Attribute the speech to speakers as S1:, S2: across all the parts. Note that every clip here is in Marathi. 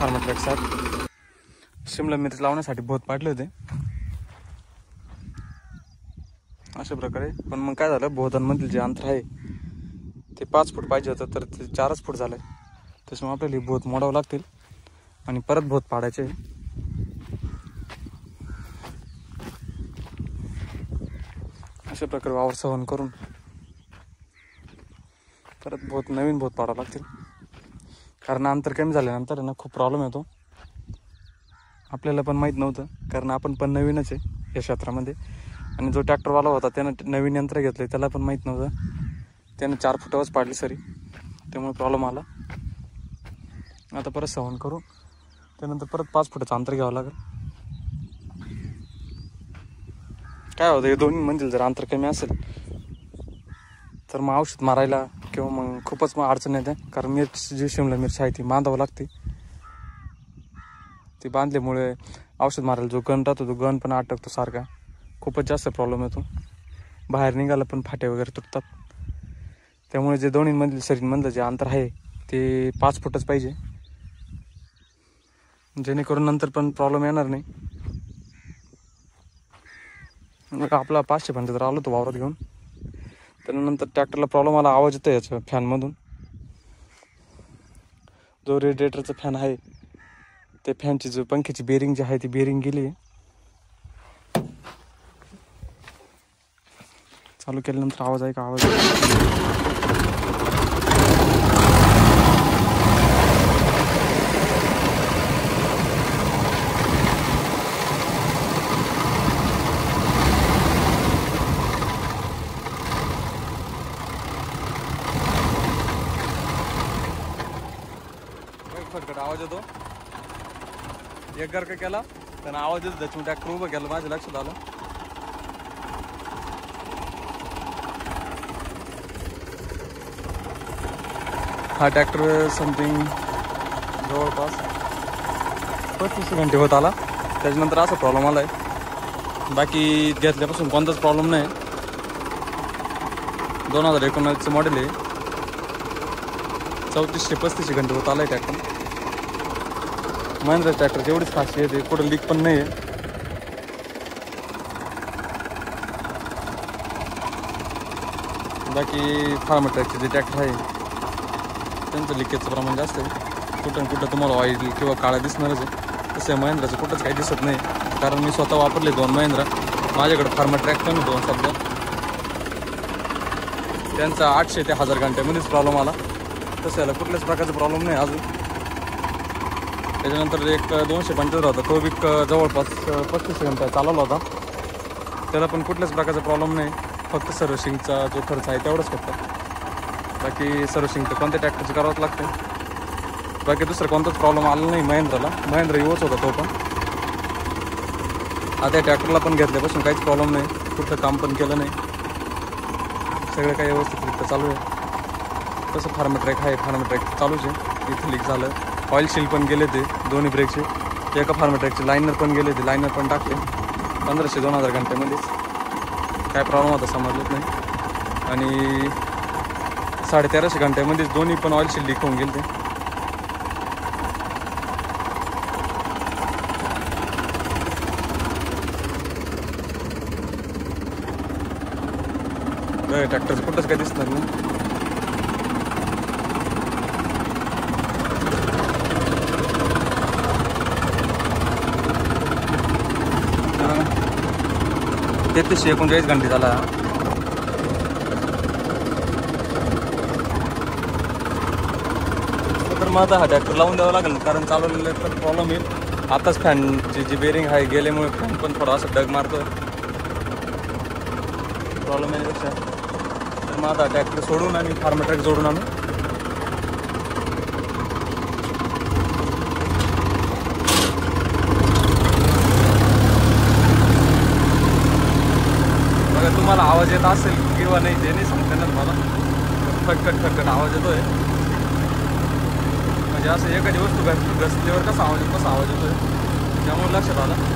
S1: फार्माट्रॅक 7 शिमला मिरची लावण्यासाठी भोत पाडले होते अशा प्रकारे. पण मग काय झालं, भोतांमधील जे अंतर आहे ते 5 फूट पाहिजे होतं, तर ते 4च फूट झालं. त्याच्यामुळे आपल्याला ही भोत मोडावं लागतील आणि परत भोत पाडायचे. अशा प्रकारे वावर सवण करून परत नवीन भोत पाडावं लागतील. कारण अंतर कमी झाल्यानंतर ना खूप प्रॉब्लेम येतो. आपल्याला पण माहीत नव्हतं, कारण आपण पण नवीनच आहे या क्षेत्रामध्ये. आणि जो ट्रॅक्टरवाला होता त्यानं नवीन यंत्र घेतलं, त्याला पण माहीत नव्हतं. त्यानं 4 फुटावरच पाडली सरी, त्यामुळे प्रॉब्लेम आला. आता परत सवण करून त्यानंतर परत 5 फुटाचं अंतर घ्यावं लागेल. काय होतं, हे दोन्ही मंजिल जर अंतर कमी असेल तर मग औषध मारायला किंवा मग खूपच अडचण येते. कारण मिरची जी शिमला मिरची आहे ती बांधावं लागते. ती बांधल्यामुळे औषध मारायला जो गण राहतो तो गण पण अटकतो सारखा. खूपच जास्त प्रॉब्लेम येतो. बाहेर निघाला पण फाटे वगैरे तुटतात. त्यामुळे जे दोन्ही मधील सरींमधलं जे अंतर आहे ते 5 फुटच पाहिजे, जेणेकरून नंतर पण प्रॉब्लेम येणार नाही. मग आपला 575 आलो तो वावरात घेऊन. त्यानंतर ट्रॅक्टरला प्रॉब्लेम आला, आवाज येतो याच्या फॅनमधून. जो रेडिएटरचा फॅन आहे ते फॅनची जो पंख्याची बेरिंग जी आहे ती बेरिंग गेली आहे. चालू केल्यानंतर आवाज आहे का आवाज फटफट आवाज येतो. एक गारका केला त्यानं आवाज येतो, त्याच्यामुळे ट्रॅक्टर उभं केलं. माझ्या लक्षात आलं. हा ट्रॅक्टर समथिंग जवळपास 35 घंटे होत आला. त्याच्यानंतर असा प्रॉब्लेम आला आहे. बाकी घेतल्यापासून कोणताच प्रॉब्लेम नाही. 2019चं मॉडेल आहे. 34 ते 35 घंटे होत आला आहे ट्रॅक्टर. महिंद्रा ट्रॅक्टरची एवढीच खासियत आहे, कुठं लीक पण नाही आहे. बाकी फार्माट्रॅकचे जे ट्रॅक्टर आहे त्यांचं लिकेजचं प्रमाण जास्त आहे. कुठं तुम्हाला ऑइल किंवा काळा दिसणारच आहे. तसं महिंद्राचं कुठंच काही दिसत नाही, कारण मी स्वतः वापरले 2 महिंद्रा. माझ्याकडे फार्माट्रॅक पण 2 सध्या. त्यांचा 800 ते 1000 घंट्यामध्येच प्रॉब्लेम आला. तसं याला कुठल्याच प्रकारचा प्रॉब्लेम नाही अजून. त्याच्यानंतर एक 275 होता, तो बी जवळपास 35 घंटा चालवला होता. त्याला पण कुठल्याच प्रकारचा प्रॉब्लेम नाही. फक्त सर्व्हिसिंगचा जो खर्च आहे तेवढंच फक्त. बाकी सर्व्हिसिंग तर कोणत्या ट्रॅक्टरची करावंच लागते. बाकी दुसरं कोणताच प्रॉब्लेम आला नाही महिंद्राला. महिंद्रा युवच होता तो पण. आता या ट्रॅक्टरला पण घेतल्यापासून काहीच प्रॉब्लेम नाही. कुठलं काम पण केलं नाही. सगळं काही व्यवस्थितरित्या चालू आहे. तसं फार्माट्रॅक आहे, फार्माट्रॅक चालूच आहे. इथं लीक झालं. ऑइल सील पण गेले ते दोन्ही ब्रेकचे. एका फार्माट्रॅकचे लायनर पण गेले ते. लायनर पण टाकले 1500-2000 घंट्यामध्येच. काय प्रॉब्लेम होता समजलंच नाही. आणि 1350 घंट्यामध्येच दोन्ही पण ऑइल सील लीक होऊन गेले ते. ट्रॅक्टरचं कुठंच काही दिसणार नाही. ते 39 घंटे झाला. तर मग आता हा ट्रॅक्टर लावून द्यावा लागेल, कारण चालवलेलं तर प्रॉब्लेम येईल. आताच फॅनची जी बेरिंग आहे गेल्यामुळे फॅन पण थोडा असं डग मारतोय. प्रॉब्लेम येण्यापेक्षा तर मग आता ट्रॅक्टर सोडून आणि फार्माट्रॅक जोडून आणू. बघा तुम्हाला आवाज येत असेल किंवा नाही ते नाही सांगता येणार मला. खटखट आवाज येतोय. म्हणजे असं एखादी वस्तू घसल्यावर कसा आवाज येतोय त्यामुळे लक्षात आलं.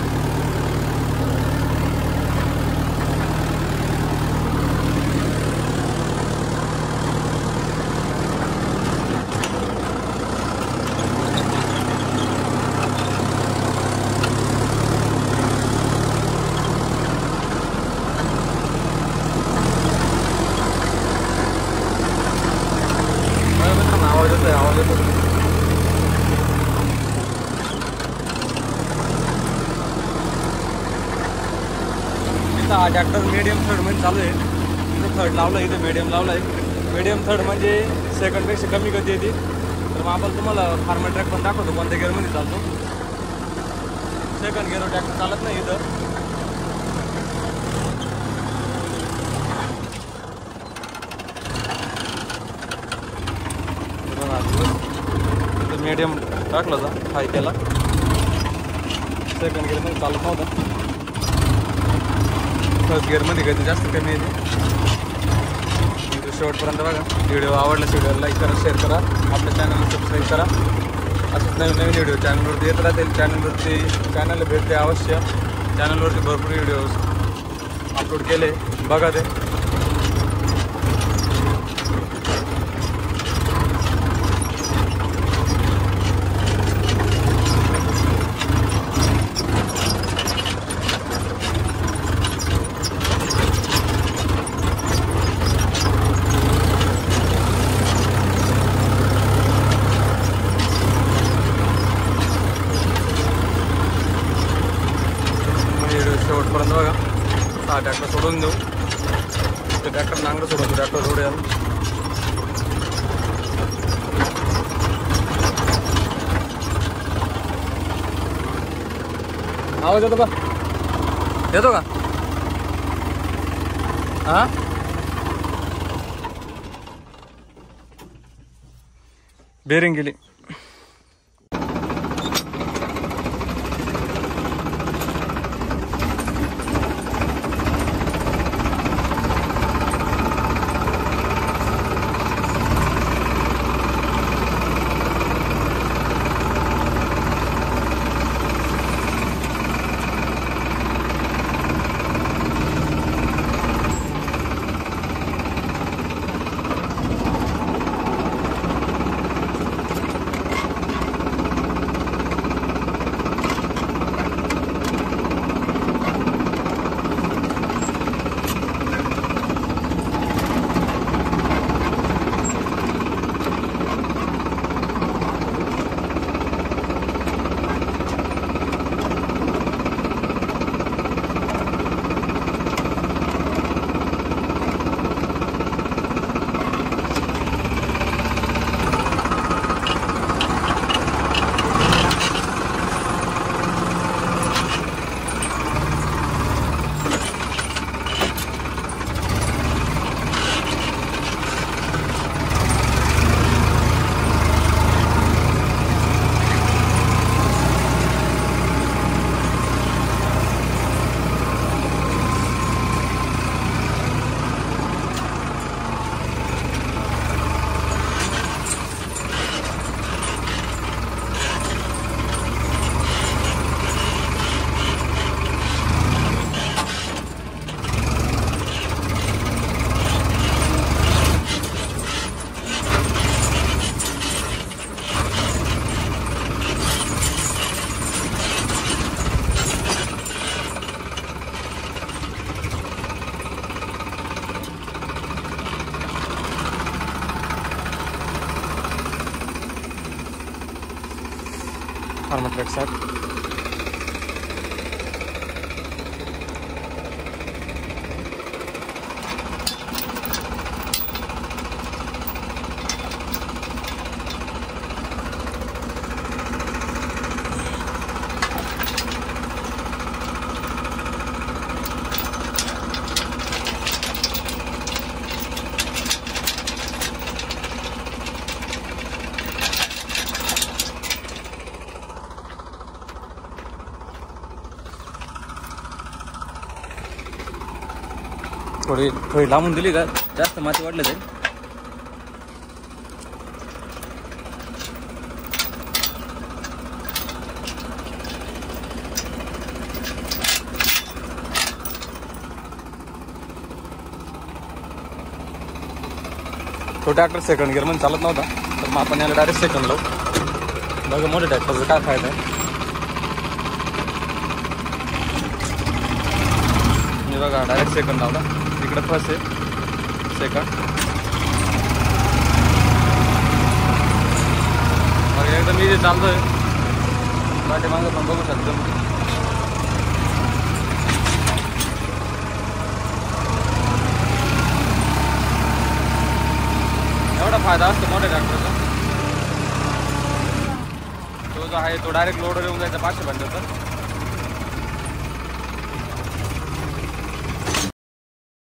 S1: आता हा ट्रॅक्टर मीडियम थर्डमध्ये चालू आहे. इथं थर्ड लावलं, इथं मीडियम लावलं आहे. मीडियम थर्ड म्हणजे सेकंडपेक्षा कमी गती येते. तर मग आपण तुम्हाला फार्मर ट्रॅक पण दाखवतो कोणत्या गिअरमध्ये चालतो. सेकंड गिअरवर ट्रॅक्टर चालत नाही इथं. मीडियम टाकला होता, हाय केला. सेकंड गिअरमध्ये चालत नव्हता. फर्स्ट गिअरमध्ये गती जास्त कमी येते. शेवटपर्यंत बघा. व्हिडिओ आवडल्यास व्हिडिओला लाईक करा, शेअर करा, आपल्या चॅनलला सबस्क्राईब करा. असंच नवीन नवीन व्हिडिओ चॅनलवरती येत राहतील. चॅनलला भेट द्या अवश्य. चॅनलवरती भरपूर व्हिडिओज अपलोड केले, बघा ते. शेवटपर्यंत बघा. हा ट्रॅक्टर सोडून देऊ. ते ट्रॅक्टर नांगरं सोडवतो, ट्रॅक्टर सोडूया. आवाज येतो का? येतो का? हा बेरिंग गेली. फार्मर ट्रॅक साथ थोडी लांबून दिली का जास्त माती वाढलं जाईल. तो ट्रॅक्टर सेकंड गिअर मध्ये चालत नव्हता तर मग आपण याला डायरेक्ट सेकंड लावू. बघा मोठ्या ट्रॅक्टरचा काय फायदा आहे. मी बघा डायरेक्ट सेकंड लावला. इकडे फर्स्ट आहे सेकंड. मग एकदम इझी चालतोय. पाठीमागं पण बघू शकतो. फायदा असतो मोठ्या ट्रॅक्टरचा, तो जो आहे तो डायरेक्ट लोडवर येऊन जायचा 500 पर्यंत.